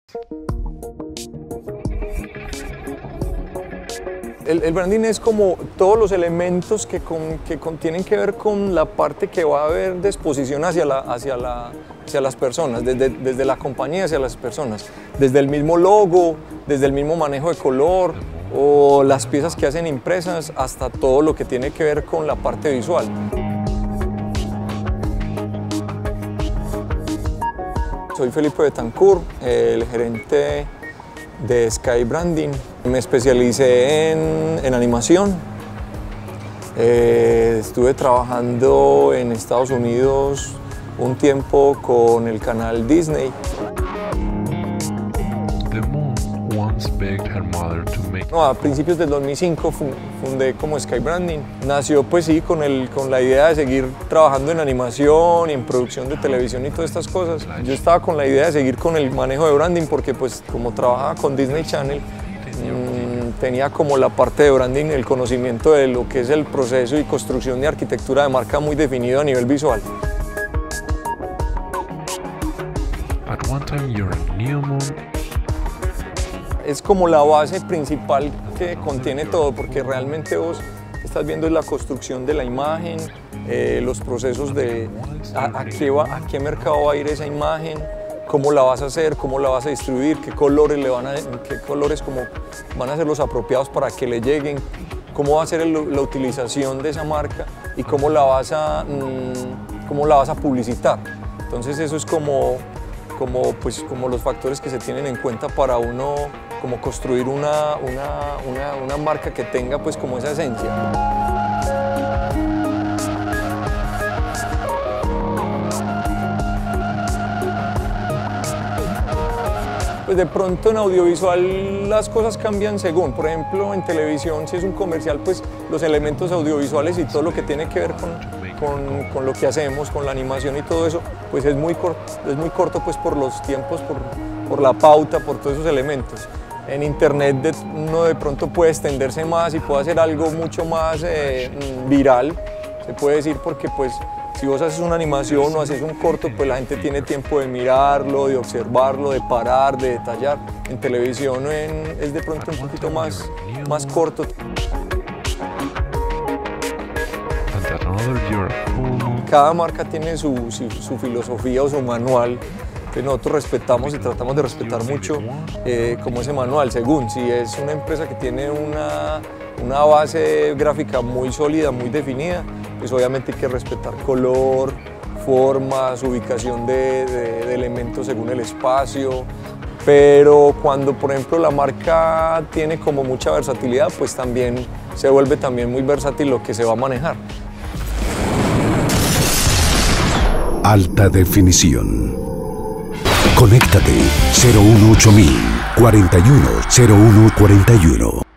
El branding es como todos los elementos que tienen que ver con la parte que va a haber de exposición hacia las personas, desde la compañía hacia las personas, desde el mismo logo, desde el mismo manejo de color o las piezas que hacen impresas hasta todo lo que tiene que ver con la parte visual. Soy Felipe Betancourt, el gerente de Sky Branding. Me especialicé en animación. Estuve trabajando en Estados Unidos un tiempo con el canal Disney. No, a principios del 2005 fundé como Sky Branding. Nació pues sí con la idea de seguir trabajando en animación y en producción de televisión y todas estas cosas. Yo estaba con la idea de seguir con el manejo de branding porque pues como trabajaba con Disney Channel tenía como la parte de branding, el conocimiento de lo que es el proceso y construcción de arquitectura de marca muy definido a nivel visual. Es como la base principal que contiene todo, porque realmente vos estás viendo la construcción de la imagen, los procesos de a qué mercado va a ir esa imagen, cómo la vas a hacer, cómo la vas a distribuir, qué colores van a ser los apropiados para que le lleguen, cómo va a ser la utilización de esa marca y cómo la vas a publicitar. Entonces eso es como los factores que se tienen en cuenta para uno como construir una marca que tenga pues como esa esencia. Pues de pronto en audiovisual las cosas cambian según, por ejemplo en televisión si es un comercial pues los elementos audiovisuales y todo lo que tiene que ver con lo que hacemos, con la animación y todo eso, pues es muy corto pues por los tiempos, por la pauta, por todos esos elementos. En internet uno de pronto puede extenderse más y puede hacer algo mucho más viral, se puede decir, porque pues si vos haces una animación o haces un corto, pues la gente tiene tiempo de mirarlo, de observarlo, de parar, de detallar. En televisión es de pronto un poquito más corto. Cada marca tiene su filosofía o su manual que nosotros respetamos y tratamos de respetar mucho como ese manual, según si es una empresa que tiene una base gráfica muy sólida, muy definida, pues obviamente hay que respetar color, formas, ubicación de elementos según el espacio, pero cuando por ejemplo la marca tiene como mucha versatilidad, pues también se vuelve también muy versátil lo que se va a manejar. Alta definición. Conéctate 018 000 41 01 41.